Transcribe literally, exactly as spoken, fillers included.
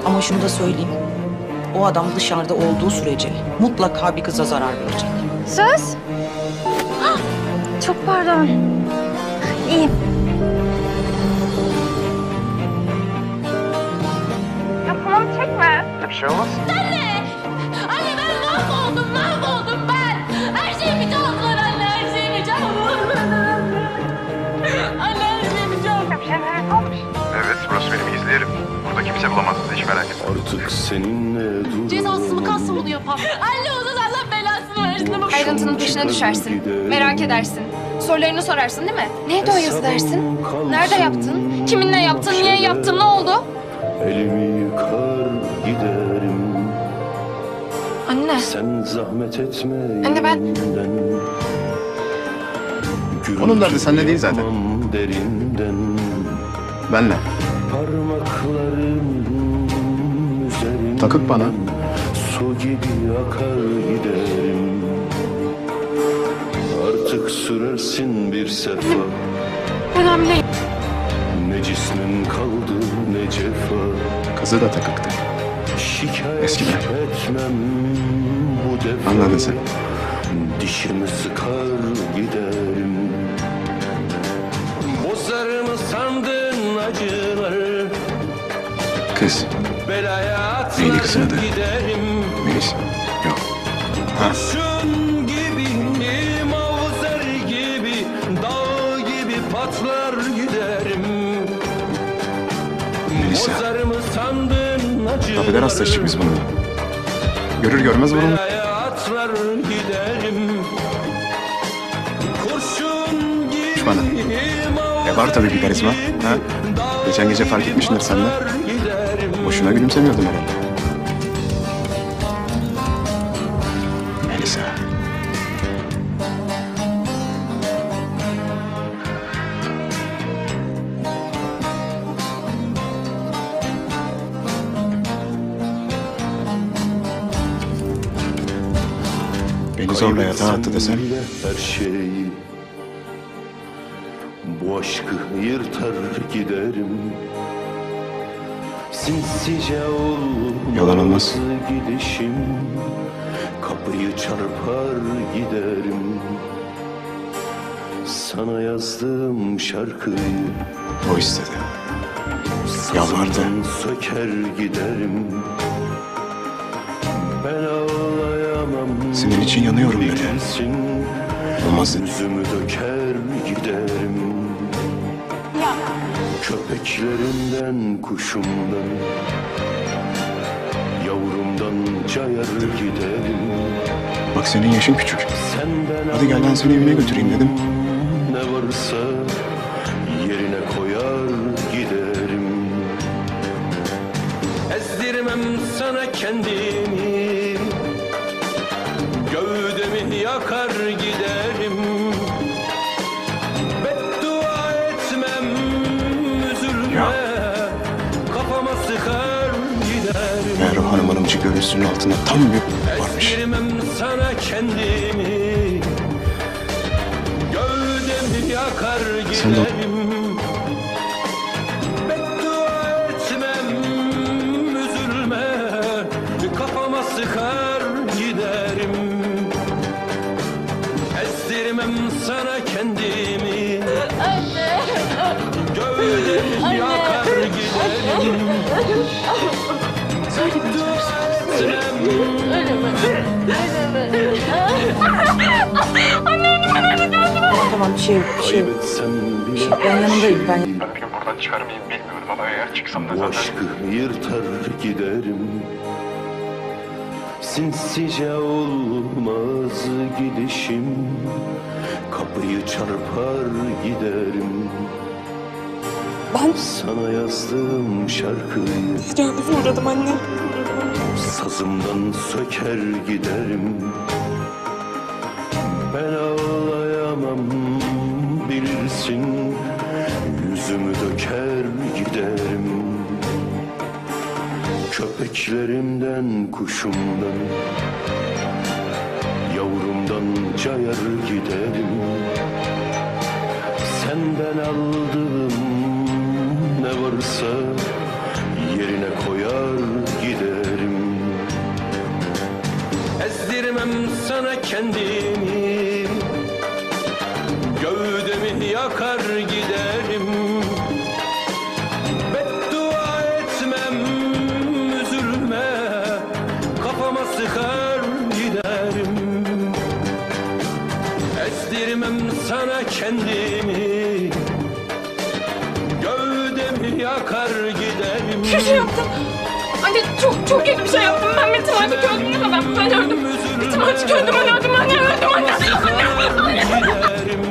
Ama şunu da söyleyeyim. O adam dışarıda olduğu sürece mutlaka bir kıza zarar verecek. Söz? Hah, çok pardon. İyiyim. Ya tamam çekme. Bir şey olmaz. Anne! Anne ben mahvoldum, mahvoldum ben! Her şeyimi çaldılar anne, her şeyimi çaldılar. Anne her şeyimi çaldılar. Bir şey evet olmuş. Evet, burası benim izleyelim. Burada kimse bulamaz, hiç merak etme. Artık seninle dur. Cezasız mı kalsın bunu yapan? Anne onun Allah belasını versin. Bu Ayrıntının peşine düşersin. Merak edersin. Sorularını sorarsın değil mi? Neydi o yazı dersin? Nerede yaptın? Kiminle yaptın? Niye yaptın? Ne oldu? Elimi yıkar giderim. Anne. Sen zahmet etme. Anne ben- Onun derdi seninle değil zaten. Derinden, Benle. parmaklarım üzerinden Takık bana. su gibi akar giderim. Artık sürersin bir sefa. Ben hamileyim. Ne cismin kaldı ne cefa. Kızı da takıktı. Şikayet Eskiden. etmem bu defa. Anladın sen. Dişimi sıkar giderim. Bozar mı sandın acıları? Kız. Belaya atlar Neydi kızın adı? giderim. Melis. Yok. Ha. Şun gibi, mavzer gibi, dağ gibi patlar giderim. Melisa. Bozar mı sandın acıları? Affeder hastayız biz bunu. Görür görmez bunu. Belaya atlar giderim. Kurşun gibi. Şu bana. E var tabii bir karizma. Ha? Geçen gece fark etmişsindir sen de. Boşuna gülümsemiyordum herhalde. Melisa. Beni zorla yatağa attı desem. Her şeyi, bu aşkı yırtar giderim. Sinsice olmaz Yalan olmaz. gidişim. Kapıyı çarpar giderim. Sana yazdığım şarkıyı O istedi. Yalvardı. sazımdan söker giderim. Ben ağlayamam. Senin için yanıyorum dedi. bilirsin. Olmaz dedi. Yüzümü döker giderim. Köpeklerinden, kuşumdan, yavrumdan cayar giderim. Bak senin yaşın küçük. Senden Hadi gel ben seni evine götüreyim dedim. Ne varsa yerine koyar giderim. Ezdirmem sana kendimi, gövdemi yakar giderim. Beddua etmem, üzülme, Ya. kafama sıkar giderim. Meğer o hanım hanımcı göğsünün altında tam bir varmış. Ezdirmem sana kendimi, gövdemi yakar Sen de- giderim. Beddua etmem, üzülme, kafama sıkar giderim. Ezdirmem sana kendimi, gövdemi yakar giderim. Tamam bir şey yok, bir şey yok. Kaybetsem bile Ben yanındayım, ben- Ben bir gün buradan çıkar mıyım bilmiyorum ama eğer çıksam da bu zaten... aşkı yırtar giderim. Sinsice olmaz gidişim. Kapıyı çarpar giderim. Ben Sana yazdığım şarkıyı tecavüze uğradım anne. sazımdan söker giderim. Ben ağlayamam bilirsin. Yüzümü döker giderim. Köpeklerimden, kuşumdan, yavrumdan cayar giderim. Senden aldığım ne varsa yerine koyar kendimi, gövdemi yakar giderim. Beddua etmem, üzülme, kafama sıkar giderim. Ezdirmem sana kendimi, gövdemi yakar giderim. Kötü yaptım. Anne çok çok kötü bir şey yaptım. Ben Metin artık öldüm. Ben, ben öldüm. Metin artık öldüm. Ben öldüm. Anne öldüm. Anne. Anne. Anne. Giderim.